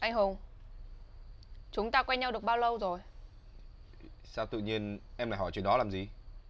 Anh Hùng, chúng ta quen nhau được bao lâu rồi? Sao tự nhiên em lại hỏi chuyện đó làm gì?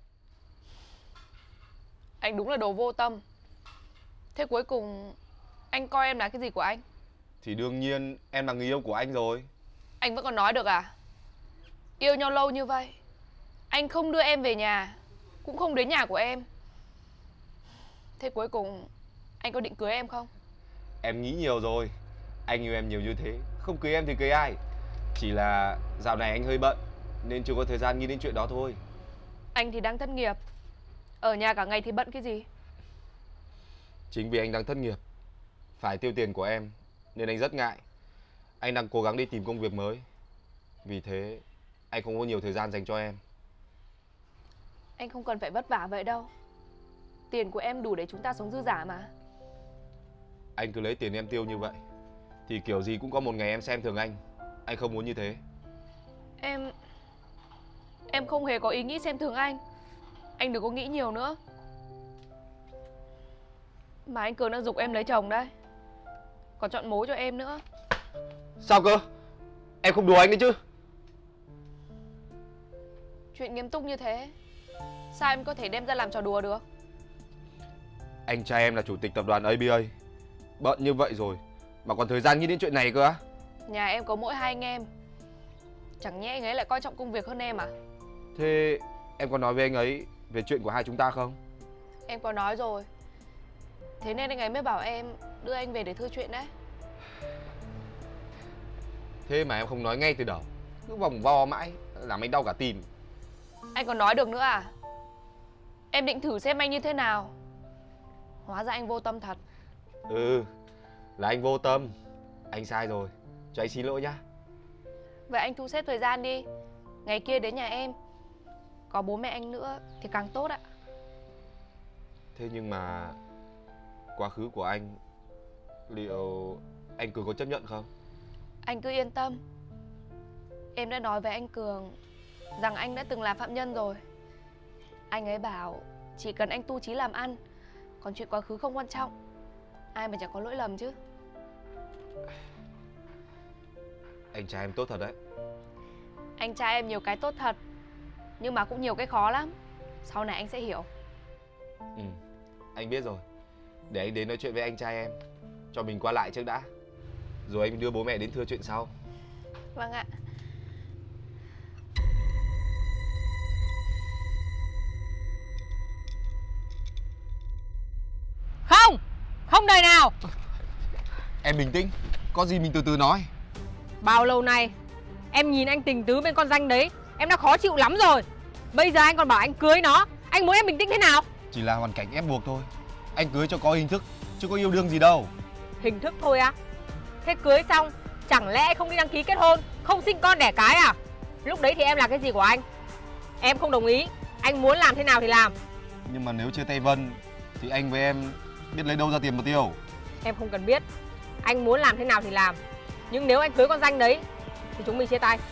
Anh đúng là đồ vô tâm. Thế cuối cùng anh coi em là cái gì của anh? Thì đương nhiên em là người yêu của anh rồi. Anh vẫn còn nói được à? Yêu nhau lâu như vậy, anh không đưa em về nhà, cũng không đến nhà của em. Thế cuối cùng anh có định cưới em không? Em nghĩ nhiều rồi. Anh yêu em nhiều như thế, không cưới em thì cưới ai? Chỉ là dạo này anh hơi bận nên chưa có thời gian nghĩ đến chuyện đó thôi. Anh thì đang thất nghiệp, ở nhà cả ngày thì bận cái gì? Chính vì anh đang thất nghiệp, phải tiêu tiền của em, nên anh rất ngại. Anh đang cố gắng đi tìm công việc mới. Vì thế anh không có nhiều thời gian dành cho em. Anh không cần phải vất vả vậy đâu. Tiền của em đủ để chúng ta sống dư giả mà. Anh cứ lấy tiền em tiêu như vậy thì kiểu gì cũng có một ngày em xem thường anh. Anh không muốn như thế. Em không hề có ý nghĩ xem thường anh. Anh đừng có nghĩ nhiều nữa. Mà anh Cường đang giục em lấy chồng đấy, còn chọn mối cho em nữa. Sao cơ? Em không đùa anh đấy chứ? Chuyện nghiêm túc như thế, sao em có thể đem ra làm trò đùa được? Anh trai em là chủ tịch tập đoàn ABA, bận như vậy rồi mà còn thời gian nghĩ đến chuyện này cơ á? Nhà em có mỗi hai anh em, chẳng nhẽ anh ấy lại coi trọng công việc hơn em à? Thế em có nói với anh ấy về chuyện của hai chúng ta không? Em có nói rồi. Thế nên anh ấy mới bảo em đưa anh về để thưa chuyện đấy. Thế mà em không nói ngay từ đầu, cứ vòng vo mãi làm anh đau cả tim. Anh còn nói được nữa à? Em định thử xem anh như thế nào. Hóa ra anh vô tâm thật. Ừ, là anh vô tâm. Anh sai rồi, cho anh xin lỗi nhá. Vậy anh thu xếp thời gian đi, ngày kia đến nhà em. Có bố mẹ anh nữa thì càng tốt ạ. Thế nhưng mà quá khứ của anh, liệu anh Cường có chấp nhận không? Anh cứ yên tâm. Em đã nói với anh Cường rằng anh đã từng là phạm nhân rồi. Anh ấy bảo chỉ cần anh tu chí làm ăn, còn chuyện quá khứ không quan trọng. Ai mà chẳng có lỗi lầm chứ. Anh trai em tốt thật đấy. Anh trai em nhiều cái tốt thật, nhưng mà cũng nhiều cái khó lắm. Sau này anh sẽ hiểu. Ừ, anh biết rồi. Để anh đến nói chuyện với anh trai em, cho mình qua lại trước đã, rồi anh đưa bố mẹ đến thưa chuyện sau. Vâng ạ. Không, không đời nào. Em bình tĩnh, có gì mình từ từ nói. Bao lâu nay em nhìn anh tình tứ bên con danh đấy, em đã khó chịu lắm rồi. Bây giờ anh còn bảo anh cưới nó, anh muốn em bình tĩnh thế nào? Chỉ là hoàn cảnh ép buộc thôi. Anh cưới cho có hình thức, chứ có yêu đương gì đâu. Hình thức thôi á? Thế cưới xong chẳng lẽ không đi đăng ký kết hôn, không sinh con đẻ cái à? Lúc đấy thì em là cái gì của anh? Em không đồng ý, anh muốn làm thế nào thì làm. Nhưng mà nếu chia tay Vân thì anh với em biết lấy đâu ra tiền mà tiêu. Em không cần biết, anh muốn làm thế nào thì làm. Nhưng nếu anh cưới con danh đấy thì chúng mình chia tay.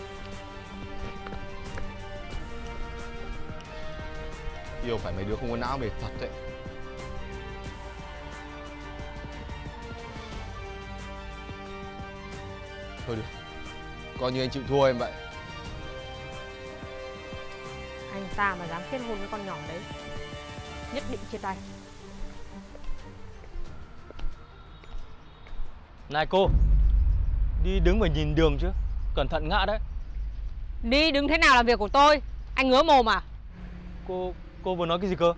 Yêu phải mấy đứa không có não mệt thật đấy. Thôi được, coi như anh chịu thua em vậy. Anh ta mà dám kết hôn với con nhỏ đấy, nhất định chia tay. Này cô, đi đứng mà nhìn đường chứ, cẩn thận ngã đấy. Đi đứng thế nào là việc của tôi, anh ngứa mồm à? Cô vừa nói cái gì cơ?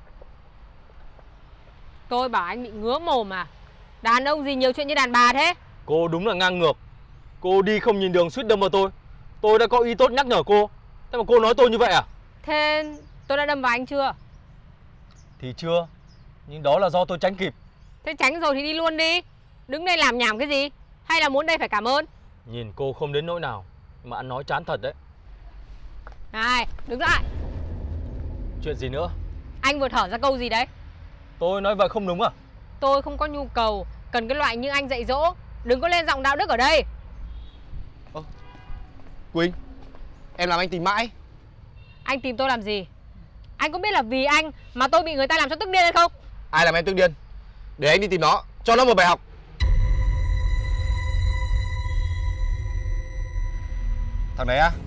Tôi bảo anh bị ngứa mồm à? Đàn ông gì nhiều chuyện như đàn bà thế? Cô đúng là ngang ngược. Cô đi không nhìn đường suýt đâm vào tôi. Tôi đã có ý tốt nhắc nhở cô, thế mà cô nói tôi như vậy à? Thế tôi đã đâm vào anh chưa? Thì chưa, nhưng đó là do tôi tránh kịp. Thế tránh rồi thì đi luôn đi. Đứng đây làm nhảm cái gì? Hay là muốn đây phải cảm ơn? Nhìn cô không đến nỗi nào, mà ăn nói chán thật đấy. Này, đứng lại. Chuyện gì nữa? Anh vừa thở ra câu gì đấy? Tôi nói vậy không đúng à? Tôi không có nhu cầu cần cái loại như anh dạy dỗ. Đừng có lên giọng đạo đức ở đây. Quỳnh, em làm anh tìm mãi. Anh tìm tôi làm gì? Anh có biết là vì anh mà tôi bị người ta làm cho tức điên hay không? Ai làm em tức điên? Để anh đi tìm nó, cho nó một bài học. Thằng đấy á?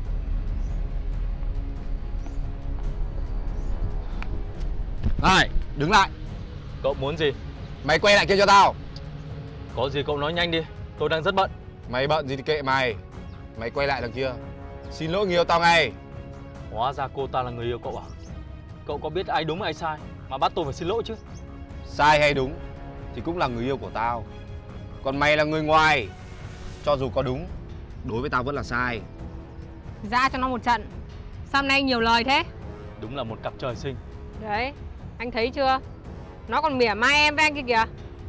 Này, đứng lại. Cậu muốn gì? Mày quay lại kia cho tao. Có gì cậu nói nhanh đi, tôi đang rất bận. Mày bận gì thì kệ mày. Mày quay lại đằng kia. Xin lỗi người yêu tao ngay. Hóa ra cô ta là người yêu cậu à? Cậu có biết ai đúng ai sai mà bắt tôi phải xin lỗi chứ? Sai hay đúng thì cũng là người yêu của tao. Còn mày là người ngoài. Cho dù có đúng, đối với tao vẫn là sai. Ra cho nó một trận. Sao hôm nay anh nhiều lời thế? Đúng là một cặp trời sinh. Đấy, anh thấy chưa? Nó còn mỉa mai em với anh kia kìa.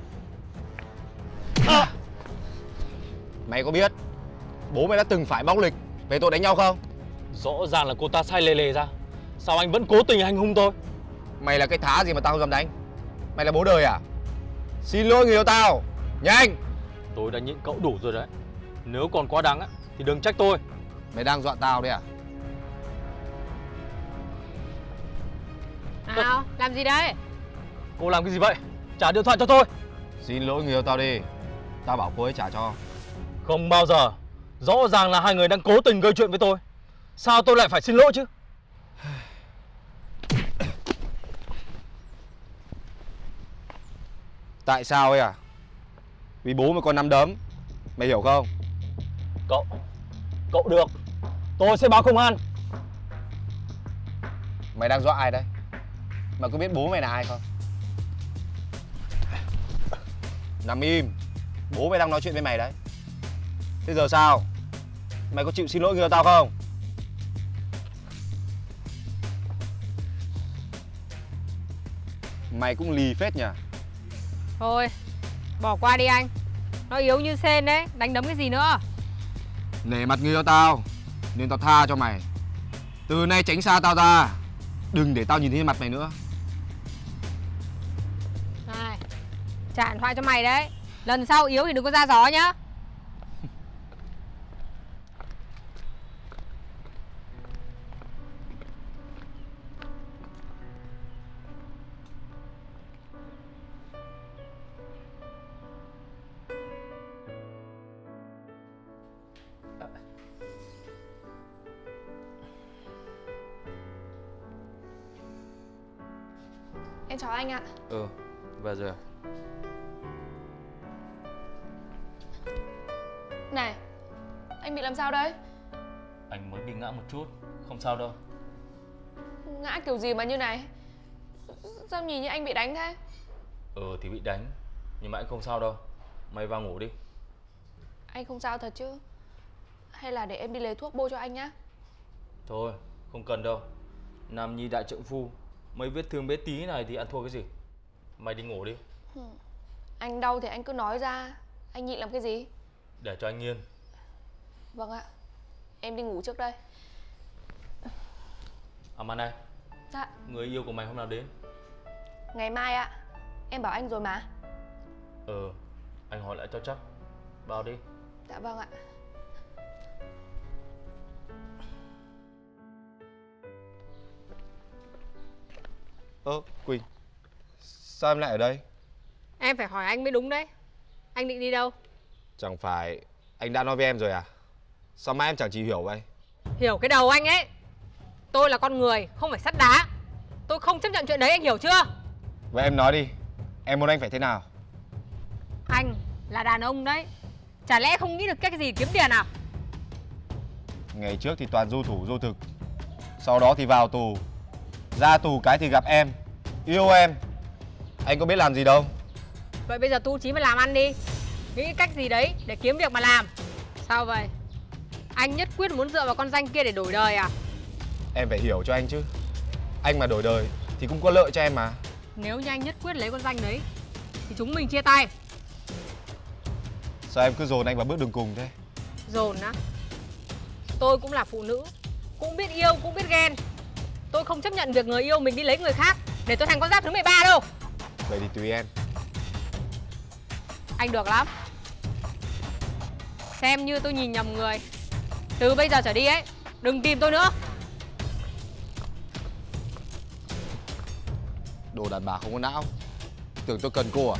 Mày có biết bố mày đã từng phải bóc lịch về tội đánh nhau không? Rõ ràng là cô ta sai lề lề ra. Sao anh vẫn cố tình hành hung tôi? Mày là cái thá gì mà tao không dám đánh? Mày là bố đời à? Xin lỗi người yêu tao. Nhanh. Tôi đã nhịn cậu đủ rồi đấy. Nếu còn quá đáng á thì đừng trách tôi. Mày đang dọa tao đấy à? Nào, làm gì đấy? Cô làm cái gì vậy? Trả điện thoại cho tôi. Xin lỗi người yêu tao đi. Tao bảo cô ấy trả cho. Không bao giờ. Rõ ràng là hai người đang cố tình gây chuyện với tôi. Sao tôi lại phải xin lỗi chứ? Tại sao ấy à? Vì bố mày còn nắm đấm. Mày hiểu không? Cậu được. Tôi sẽ báo công an. Mày đang dọa ai đấy? Mày có biết bố mày là ai không? Nằm im. Bố mày đang nói chuyện với mày đấy. Thế giờ sao? Mày có chịu xin lỗi người yêu tao không? Mày cũng lì phết nhỉ? Thôi, bỏ qua đi anh. Nó yếu như sên đấy, đánh đấm cái gì nữa. Nể mặt người yêu tao nên tao tha cho mày. Từ nay tránh xa tao ra. Đừng để tao nhìn thấy mặt mày nữa. Này, trả điện thoại cho mày đấy. Lần sau yếu thì đừng có ra gió nhá. Em chào anh ạ. Về rồi à? Này, anh bị làm sao đấy? Anh mới bị ngã một chút. Không sao đâu. Ngã kiểu gì mà như này? Sao nhìn như anh bị đánh thế? Thì bị đánh. Nhưng mà anh không sao đâu. Mày vào ngủ đi. Anh không sao thật chứ? Hay là để em đi lấy thuốc bôi cho anh nhá? Thôi, không cần đâu. Nam nhi đại trượng phu. Mấy vết thương bé tí này thì ăn thua cái gì. Mày đi ngủ đi. Anh đau thì anh cứ nói ra. Anh nhịn làm cái gì? Để cho anh yên. Vâng ạ. Em đi ngủ trước đây. À mà này, Dạ, người yêu của mày hôm nào đến? ngày mai ạ. Em bảo anh rồi mà. Anh hỏi lại cho chắc. Vào đi. Dạ vâng ạ. Quỳnh, sao em lại ở đây? Em phải hỏi anh mới đúng đấy. Anh định đi đâu? Chẳng phải anh đã nói với em rồi à? Sao mãi em chẳng chịu hiểu vậy? Hiểu cái đầu anh ấy. Tôi là con người, không phải sắt đá. Tôi không chấp nhận chuyện đấy, anh hiểu chưa? Vậy em nói đi, em muốn anh phải thế nào? Anh là đàn ông đấy. Chả lẽ không nghĩ được cách gì kiếm tiền à? Ngày trước thì toàn du thủ du thực. Sau đó thì vào tù. Ra tù cái thì gặp em, yêu em. Anh có biết làm gì đâu. Vậy bây giờ tu chí mà làm ăn đi. Nghĩ cách gì đấy để kiếm việc mà làm. Sao vậy? Anh nhất quyết muốn dựa vào con danh kia để đổi đời à? Em phải hiểu cho anh chứ. Anh mà đổi đời thì cũng có lợi cho em mà. Nếu như anh nhất quyết lấy con danh đấy thì chúng mình chia tay. Sao em cứ dồn anh vào bước đường cùng thế? Dồn á? Tôi cũng là phụ nữ, cũng biết yêu, cũng biết ghen. Tôi không chấp nhận việc người yêu mình đi lấy người khác để tôi thành con giáp thứ 13 đâu. Vậy thì tùy em. Anh được lắm. Xem như tôi nhìn nhầm người. Từ bây giờ trở đi ấy, đừng tìm tôi nữa. Đồ đàn bà không có não. Tưởng tôi cần cô à?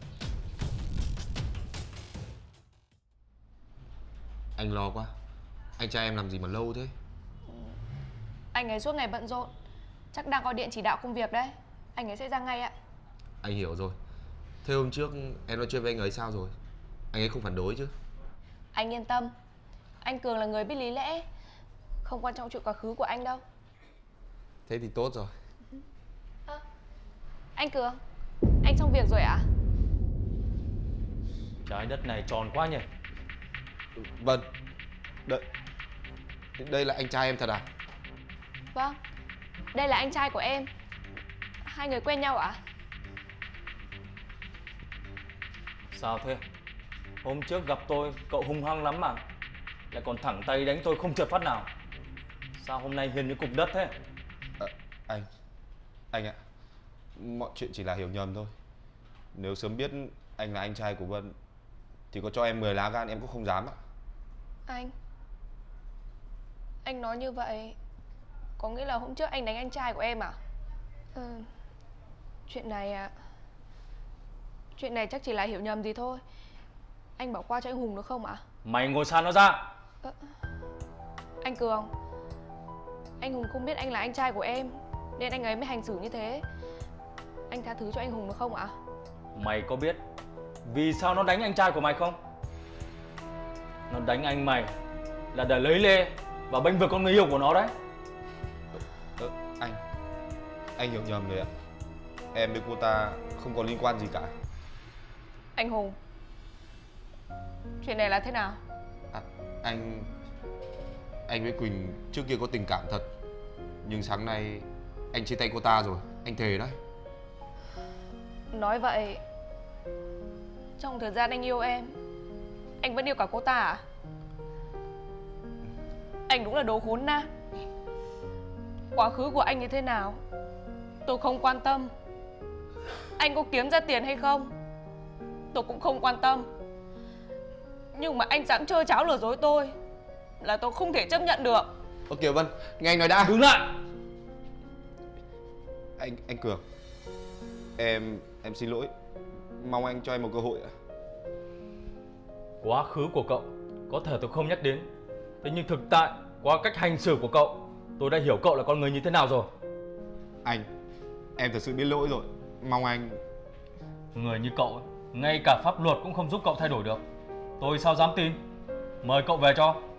Anh lo quá. Anh trai em làm gì mà lâu thế? Anh ấy suốt ngày bận rộn, chắc đang gọi điện chỉ đạo công việc đấy. Anh ấy sẽ ra ngay ạ. Anh hiểu rồi. Thế hôm trước em nói chuyện với anh ấy sao rồi? Anh ấy không phản đối chứ? Anh yên tâm, anh Cường là người biết lý lẽ, không quan trọng chuyện quá khứ của anh đâu. Thế thì tốt rồi. Anh Cường, anh xong việc rồi ạ? Trái đất này tròn quá nhỉ. Vâng. Đây là anh trai em thật à? Vâng, đây là anh trai của em. Hai người quen nhau ạ? Sao thế? Hôm trước gặp tôi cậu hung hăng lắm mà, lại còn thẳng tay đánh tôi không trượt phát nào. Sao hôm nay hiền như cục đất thế? Anh ạ, mọi chuyện chỉ là hiểu nhầm thôi. Nếu sớm biết anh là anh trai của Vân thì có cho em 10 lá gan em cũng không dám ạ. Anh nói như vậy có nghĩa là hôm trước anh đánh anh trai của em à? Chuyện này ạ, chuyện này chắc chỉ là hiểu nhầm gì thôi. Anh bỏ qua cho anh Hùng được không ạ? Mày ngồi xa nó ra. Anh Cường, anh Hùng không biết anh là anh trai của em nên anh ấy mới hành xử như thế. Anh tha thứ cho anh Hùng được không ạ? Mày có biết vì sao nó đánh anh trai của mày không? Nó đánh anh mày là để lấy lê và bênh vực con người yêu của nó đấy. Anh hiểu nhầm rồi ạ. Em với cô ta không có liên quan gì cả. Anh Hùng, chuyện này là thế nào? Anh với Quỳnh trước kia có tình cảm thật, nhưng sáng nay anh chia tay cô ta rồi, anh thề đấy. Nói vậy trong thời gian anh yêu em, anh vẫn yêu cả cô ta à? Anh đúng là đồ khốn nạn. Quá khứ của anh như thế nào tôi không quan tâm. Anh có kiếm ra tiền hay không tôi cũng không quan tâm. Nhưng mà anh dám trơ tráo lừa dối tôi là tôi không thể chấp nhận được. Ơ kìa Vân, nghe anh nói đã. Đứng lại. Anh Cường, em xin lỗi, mong anh cho em một cơ hội ạ. Quá khứ của cậu có thể tôi không nhắc đến, thế nhưng thực tại qua cách hành xử của cậu, tôi đã hiểu cậu là con người như thế nào rồi. Em thật sự biết lỗi rồi, mong anh. Người như cậu ngay cả pháp luật cũng không giúp cậu thay đổi được, tôi sao dám tin. Mời cậu về cho.